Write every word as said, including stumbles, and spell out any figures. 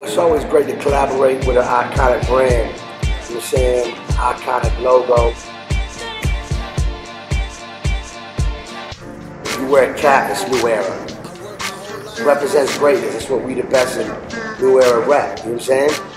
It's always great to collaborate with an iconic brand. You know what I'm saying? Iconic logo. You wear a cap, it's New Era. It represents greatness. It's what we the best in New Era rap. You know what I'm saying?